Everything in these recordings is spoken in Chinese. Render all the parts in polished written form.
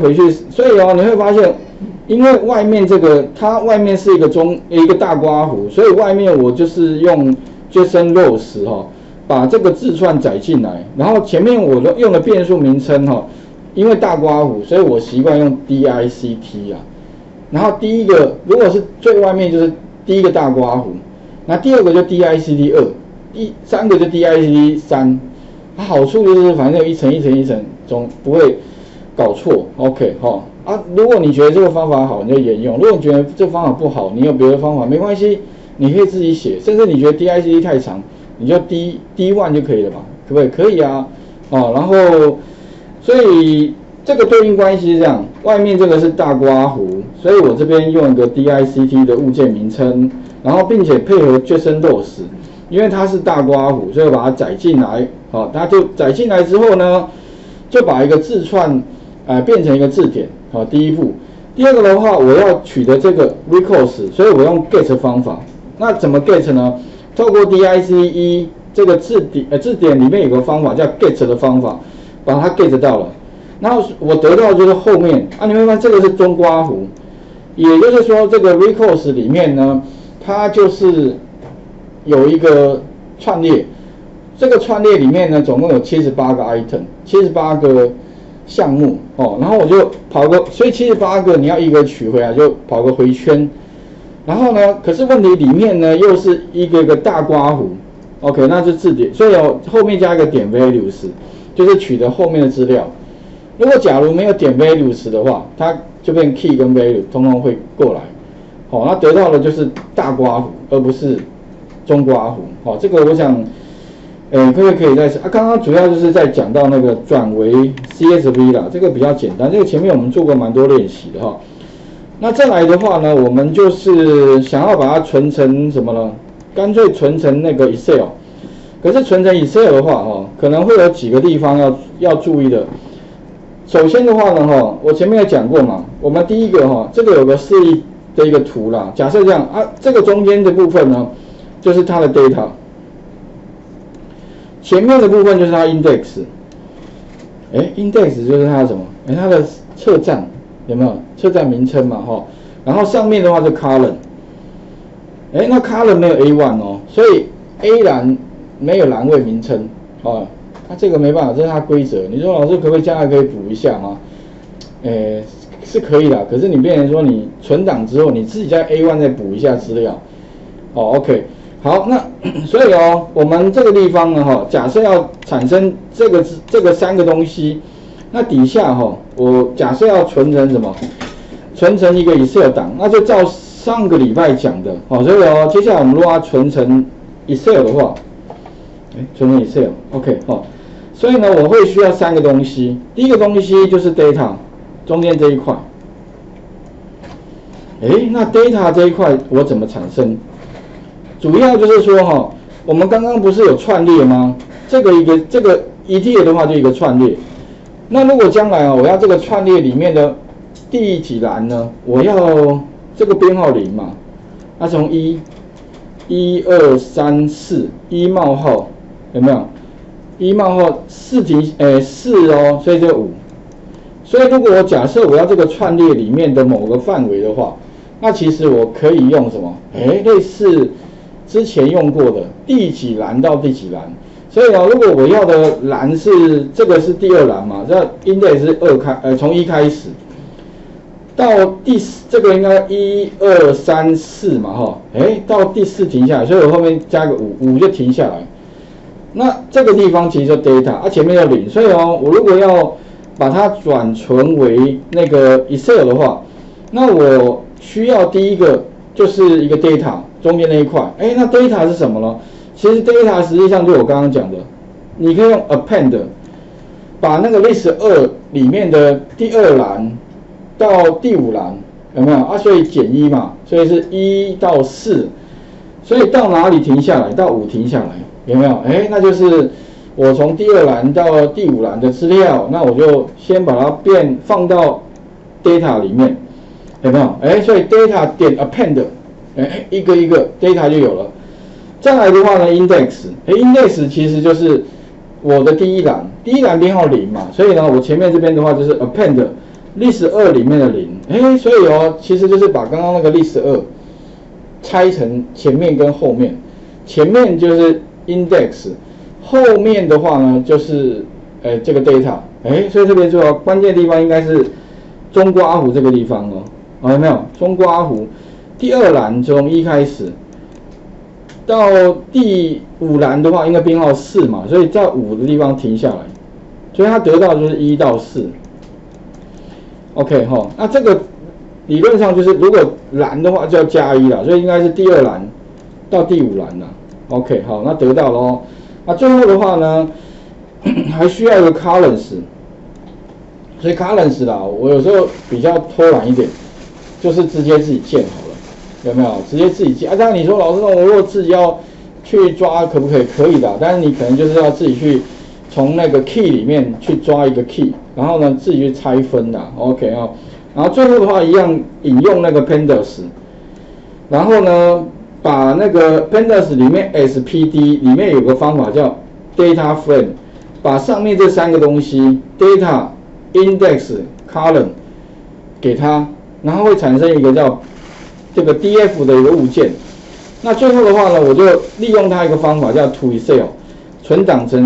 回去，所以你会发现，因为外面这个它外面是一个大刮弧，所以外面我就是用 JSON rows 把这个字串载进来，然后前面我用的变数名称因为大刮弧，所以我习惯用 DICT 啊。然后第一个如果是最外面就是第一个大刮弧，那第二个就 DICT2，第三个就 DICT3。它好处就是反正有一层一层一层，总不会搞错。OK 如果你觉得这个方法好，你就沿用；如果你觉得这个方法不好，你有别的方法没关系，你可以自己写。甚至你觉得 DICT 太长，你就 D1 就可以了吧？可不可以？可以啊。然后所以这个对应关系是这样，外面这个是大刮弧，所以我这边用一个 DICT 的物件名称，然后并且配合 JSON rows， 因为它是大刮弧，所以把它载进来。它就载进来之后呢，就把一个字串变成一个字典。第一步。第二个的话，我要取得这个 recurse， 所以我用 get 方法。那怎么 get 呢？透过 DICE 这个字典里面有个方法叫 get 的方法，把它 get 到了。然后我得到就是后面你会发现这个是中刮弧，也就是说这个 recurse 里面呢，它就是有一个串列。这个串列里面呢，总共有78个 item，78个项目然后我就跑个，所以78个你要一个取回来，就跑个回圈。然后呢，可是问题里面呢又是一个大刮弧 ，OK， 那是字典，所以后面加一个点 values， 就是取得后面的资料。如果假如没有点 values 的话，它就变 key 跟 value 通通会过来，那得到的就是大刮弧，而不是中刮弧。这个我想。可以再刚刚主要就是在讲到那个转为 CSV 啦，这个比较简单，这个前面我们做过蛮多练习的那再来的话呢，我们就是想要把它存成什么呢？干脆存成那个 Excel。可是存成 Excel 的话可能会有几个地方要注意的。首先的话呢我前面有讲过嘛，我们第一个这个有个示意的一个图啦，假设这样这个中间的部分呢，就是它的 data。前面的部分就是它 index，index 就是它的什么？它的车站有没有？车站名称嘛，然后上面的话是 column，那 column 没有 A1 所以 A 栏没有栏位名称这个没办法，这是它规则。你说老师可不可以将来可以补一下吗？是可以的，可是你变成说你存档之后，你自己在 A1 再补一下资料，OK。好，那所以我们这个地方呢假设要产生这个三个东西，那底下我假设要存成什么？存成一个 Excel 档，那就照上个礼拜讲的所以接下来我们如果要存成 Excel 的话，存成 Excel，OK 所以呢我会需要三个东西，第一个东西就是 data， 中间这一块，那 data 这一块我怎么产生？主要就是说我们刚刚不是有串列吗？这个 ETL 的话就一个串列。那如果将来我要这个串列里面的第几栏呢？我要这个编号0嘛，那从1、2、3、4， 1冒号有没有？1冒号4停4所以就5。所以如果我假设我要这个串列里面的某个范围的话，那其实我可以用什么？类似之前用过的第几栏到第几栏，所以如果我要的栏是这个是第2栏嘛，这 index 是从1开始到这个应该1、2、3、4嘛到第4停下来，所以我后面加个5就停下来。那这个地方其实就 data，前面就0，所以我如果要把它转存为那个 Excel 的话，那我需要第一个就是一个 data。中间那一块，那 data 是什么呢？其实 data 实际上就我刚刚讲的，你可以用 append， 把那个 list 2里面的第2栏到第5栏，有没有所以减1嘛，所以是1到4，所以到哪里停下来？到5停下来，有没有？那就是我从第2栏到第5栏的资料，那我就先把它放到 data 里面，有没有？所以 data 点 append。一个一个 data 就有了。再来的话呢 ，index，index 其实就是我的第一栏编号0嘛，所以呢，我前面这边的话就是 append list 2里面的0，所以其实就是把刚刚那个list 2拆成前面跟后面，前面就是 index， 后面的话呢就是这个 data， 所以这边就关键地方应该是中括弧这个地方有没有？中括弧第2栏从1开始到第5栏的话，应该编号4嘛，所以在5的地方停下来，所以它得到就是1到4。OK 哈，那这个理论上就是如果栏的话就要加1啦，所以应该是第2栏到第5栏啦。OK 好，那得到了那最后的话呢，还需要一个 columns， 所以 columns 啦，我有时候比较偷懒一点，就是直接自己建好了，有没有？直接自己建当然你说老师，那我如果自己要去抓可不可以？可以的，但是你可能就是要自己去从那个 key 里面去抓一个 key， 然后呢自己去拆分的 ，OK 然后最后的话一样引用那个 pandas， 然后呢把那个 pandas 里面 SPD 里面有个方法叫 data frame， 把上面这3个东西 data、index、column 给它，然后会产生一个叫这个 df 的一个物件。那最后的话呢，我就利用它一个方法叫 to Excel， 存档成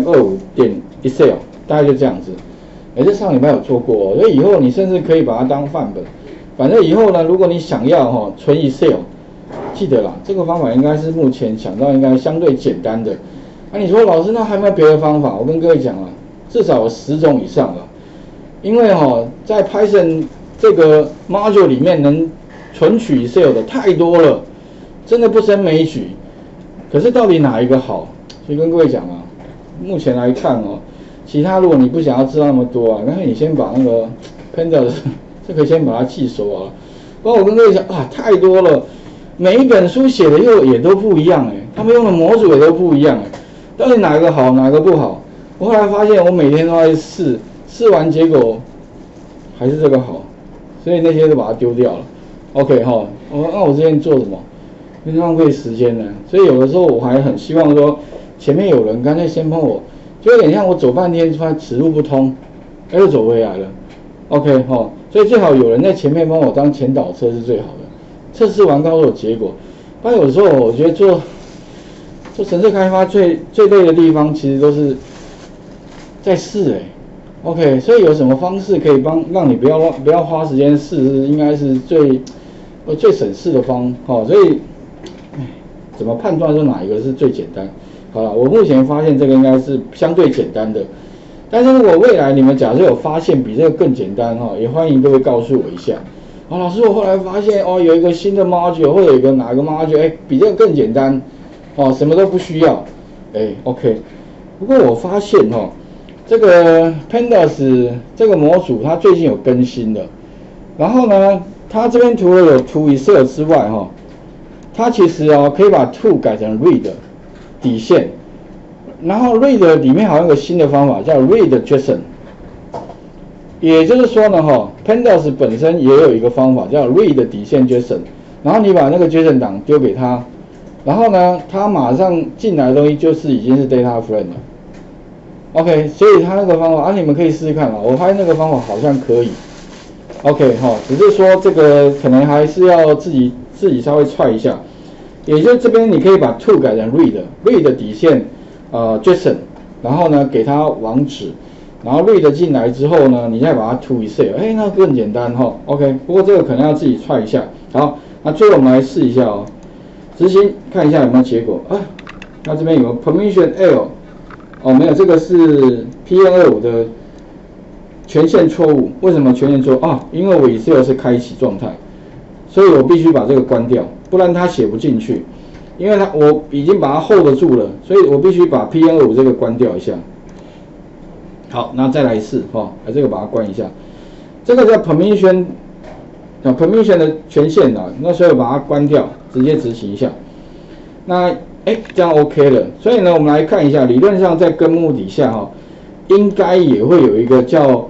pm25.excel， 大概就这样子。这上礼拜有做过所以以后你甚至可以把它当范本。反正以后呢，如果你想要存 Excel， 记得啦，这个方法应该是目前想到应该相对简单的。你说老师，那还有没有别的方法？我跟各位讲了，至少有10种以上了。因为在 Python 这个 module 里面能存取 Excel 的太多了，真的不胜枚举。可是到底哪一个好？所以跟各位讲啊，目前来看其他如果你不想要知道那么多干脆你先把那个 pandas 这个先把它记熟了。不然我跟各位讲太多了，每一本书写的也都不一样他们用的模组也都不一样到底哪一个好，哪个不好？我后来发现我每天都在试完，结果还是这个好，所以那些都把它丢掉了。OK 那我之前做什么？因为浪费时间呢，所以有的时候我还很希望说前面有人干脆先帮我，就有点像我走半天突然此路不通，又走回来了。OK 所以最好有人在前面帮我当前导车是最好的。测试完告诉我结果。但有时候我觉得做程式开发最累的地方，其实都是在试OK， 所以有什么方式可以让你不要花时间试，应该是最省事的所以怎么判断说哪一个是最简单？好了，我目前发现这个应该是相对简单的。但是如果未来你们假设有发现比这个更简单也欢迎各位告诉我一下。老师，我后来发现有一个新的 module 或者有一个哪个 module 比这个更简单什么都不需要OK。不过我发现这个 pandas 这个模组它最近有更新的，然后呢，它这边除了有 to Excel 之外它其实可以把 to 改成 read 底线，然后 read 里面好像有个新的方法叫 read JSON， 也就是说呢pandas 本身也有一个方法叫 read 底线 JSON， 然后你把那个 JSON 档丢给他，然后呢，它马上进来的东西就是已经是 data frame 了。OK， 所以它那个方法你们可以试试看我发现那个方法好像可以。OK 只是说这个可能还是要自己稍微踹一下。也就是这边你可以把 to 改成 read 底线JSON， 然后呢给它网址，然后 read 进来之后呢，你再把它 to Excel， 那更简单OK， 不过这个可能要自己踹一下。好，那最后我们来试一下执行看一下有没有结果那这边有个 permission L 没有，这个是 PM25 的权限错误。为什么权限错误因为我 Excel 是开启状态，所以我必须把这个关掉，不然它写不进去。因为我已经把它 hold 住了，所以我必须把 PM25 这个关掉一下。好，那再来一次这个把它关一下。这个叫 permission 的权限那所以我把它关掉，直接执行一下。那这样 OK 了。所以呢，我们来看一下，理论上在根目底下应该也会有一个叫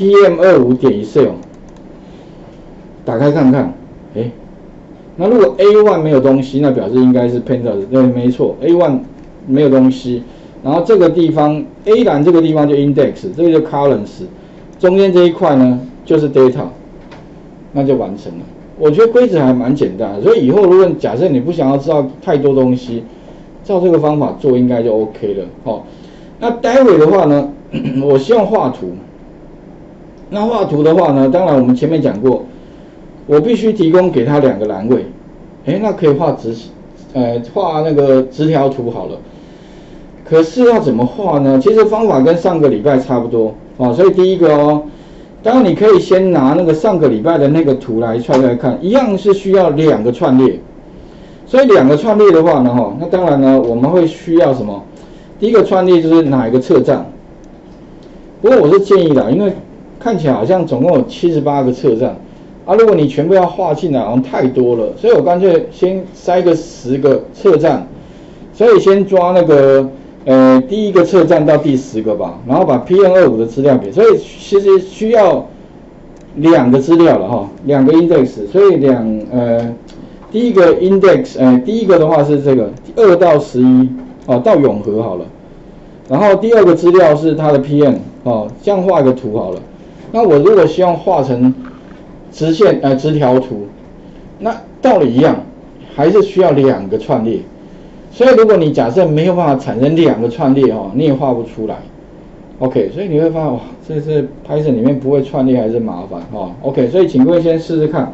PM25.excel， 打开看看。那如果 A1 没有东西，那表示应该是 pandas， 对，没错 ，A1 没有东西。然后这个地方 A 栏这个地方就 index， 这个就 columns， 中间这一块呢就是 data， 那就完成了。我觉得规则还蛮简单的，所以以后如果假设你不想要知道太多东西，照这个方法做应该就 OK 了。哦，那待会的话呢，我希望画图。那画图的话呢，当然我们前面讲过，我必须提供给他2个栏位。那可以画画那个直条图好了。可是要怎么画呢？其实方法跟上个礼拜差不多啊。所以第一个哦，当然你可以先拿那个上个礼拜的那个图来串来看，一样是需要2个串列。所以2个串列的话呢，那当然呢，我们会需要什么？第一个串列就是哪一个侧站。不过我是建议的，因为看起来好像总共有78个侧站啊，如果你全部要画进来，好像太多了，所以我干脆先塞个10个侧站，所以先抓那个第一个侧站到第10个吧，然后把 PM25 的资料给，所以其实需要2个资料了哈，2个 index， 所以第一个 index， 第一个的话是这个2到11到永和好了，然后第2个资料是它的 PM 这样画一个图好了。那我如果希望画成直条图，那道理一样，还是需要2个串列。所以如果你假设没有办法产生2个串列你也画不出来。OK， 所以你会发现哇，这是 Python 里面不会串列还是麻烦OK， 所以请各位先试试看，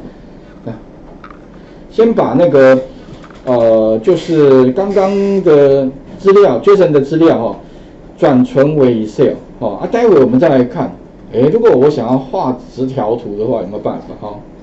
先把那个就是刚刚的资料 JSON 的资料转存为 Excel 待会我们再来看。如果我想要画直条图的话，有没有办法？